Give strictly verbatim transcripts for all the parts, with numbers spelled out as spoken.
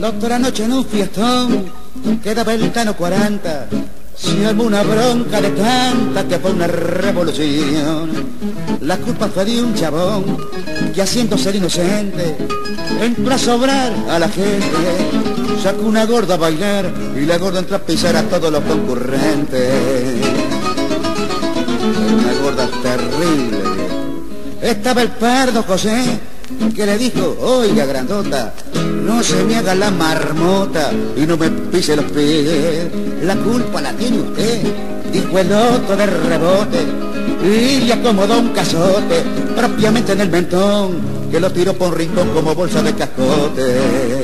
Otra noche en un fiestón, quedaba el Cano cuarenta, se armó una bronca de tanta que fue una revolución. La culpa fue de un chabón que haciéndose el inocente entró a sobrar a la gente, sacó una gorda a bailar y la gorda entró a pisar a todos los concurrentes. Una gorda terrible. Estaba el Pardo José que le dijo: oiga grandota, no se me haga la marmota y no me pise los pies, la culpa la tiene usted, dijo el otro de rebote, y le acomodó un cazote propiamente en el mentón, que lo tiró por un rincón como bolsa de cascote.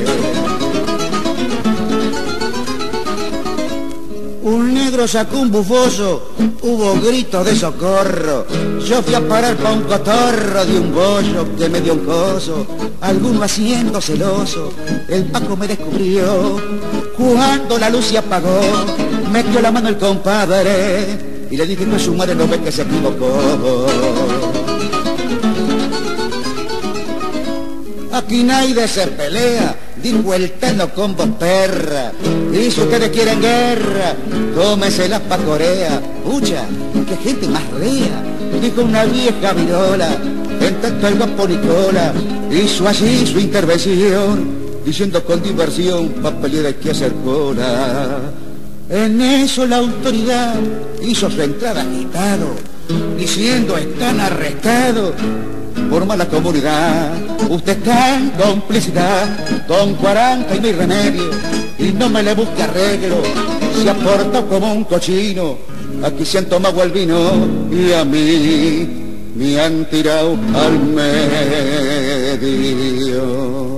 Un negro sacó un bufoso, hubo gritos de socorro, yo fui a parar pa' un cotorro de un bollo que me dio un coso, alguno haciendo celoso, el Paco me descubrió, cuando la luz se apagó, metió la mano el compadre, y le dije que su madre no ve que se equivocó. Aquí nadie se pelea, dijo el Tano con voz perra, y si ustedes quieren guerra, cómeselas pa' Corea. Pucha, qué gente más rea, dijo una vieja virola, en tanto el guapo Nicola hizo así su intervención, diciendo con diversión, papelera hay que hacer cola. En eso la autoridad hizo su entrada agitado, diciendo: están arrestados por mala comunidad, usted está en complicidad con cuarenta y mil remedios, y no me le busque arreglo, se ha portado como un cochino, aquí se han tomado el vino y a mí me han tirado al medio.